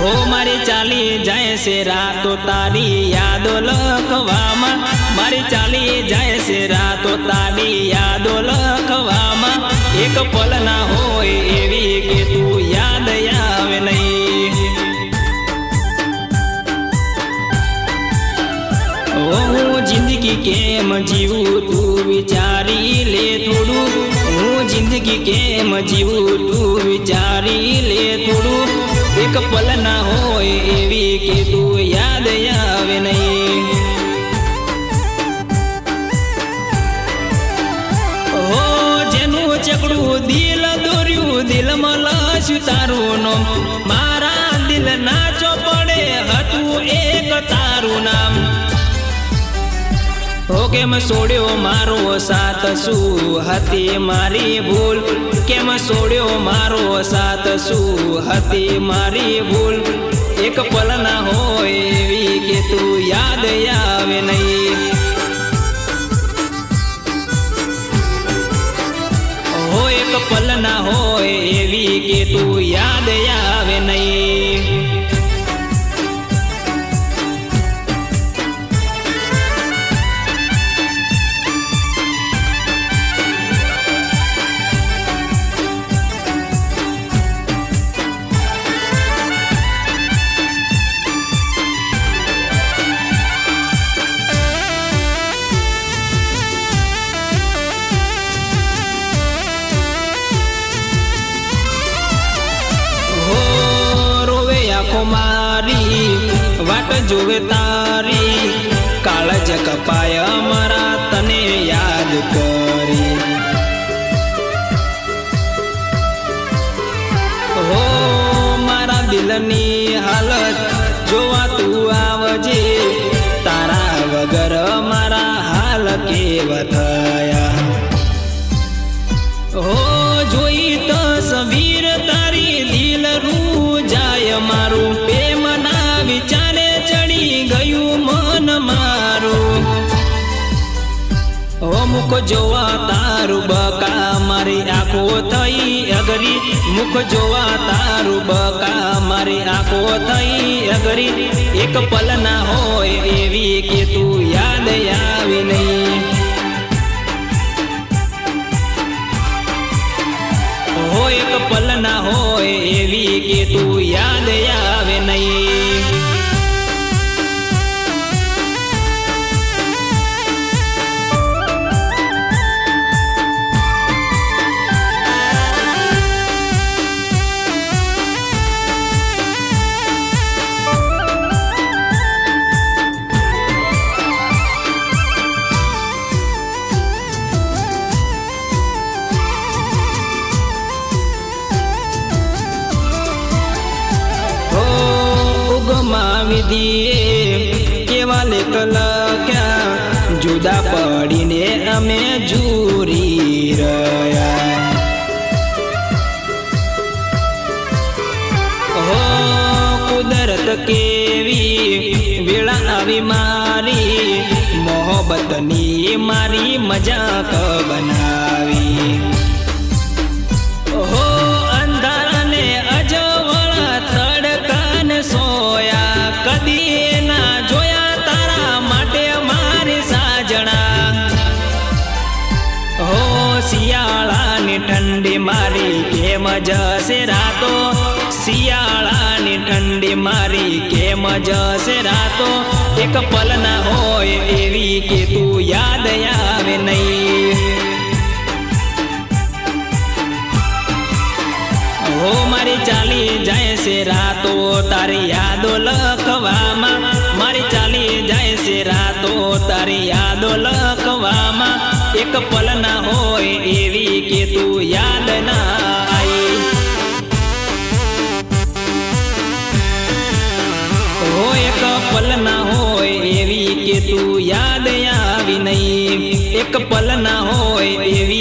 हो मारी चाली जाए से रातो तारी यादो लखवामा, मारी चाली जाए से रातो तारी यादो लखवामा। एक पल ना होय एवी के तू याद आवे नहीं। हूँ जिंदगी केम जीवू तू विचारी ले थोड़ू, हूँ जिंदगी केम जीवू तू विचारी ले थोड़ू। एक पल ना होय एवी के तू याद आवे नहीं। हो जेनु चकड़ू दिल दोर्यू दिल मलस्यु तारू नो, मारा दिल नाचो पड़े हतू एक तारू नाम। हो केम सोड्यो मारो साथ सू हती मारी भूल, केम सोड्यो मारो साथ सू हती मारी भूल। एक पल ना होय एवी के तू याद आवे नहीं। हो एक पल ना होय एवी के तू याद आवे नहीं। मारी वाट जोवे तारी काळज कपाय मारा तने याद करी। हो मारा दिलनी हालत जोवा तू आवजे, तारा वगर मारा हाल केवा थया। हो जोई तो सवीर तारी दिल रू जाय मारू, प्रेम ना विचारे चढ़ी गयू मन मारू। हो मुख जोवा तारू बका मारी आँखो थई अगरी, मुख जोवा तारू बका मारी आँखो थई अगरी। एक पल ना होय एवी के तू याद आवे नहीं। हो एक पल ना होय एवी के तू याद आवे नहीं। विधिए केवा लेख लख्या, जुदा पड़ीने अमे जूरी रया। हो कुदरत केवी वेळा आवी मारी, मोहब्बतनी मारी मजाक बनावी। हो अंधारा ने अजवळा तड़कान सोया, कदी ना जोया तारा माटे मारे साजना। हो सियाळा ने ठंडी मारी केम जसे रातो, सियाळा ने ठंडी मारी केम जसे रातो। एक पल ना होय एवी के तू याद आवे नहीं। हो मारी चाली जाए से रातो तारी यादो लखवामा, मारी चाली जाए से रातो तारी यादो लखवामा। एक पल ना होय एवी के तू याद ना आई। हो एक पल ना होय एवी के तू याद आवी नहीं। एक पल ना होय एवी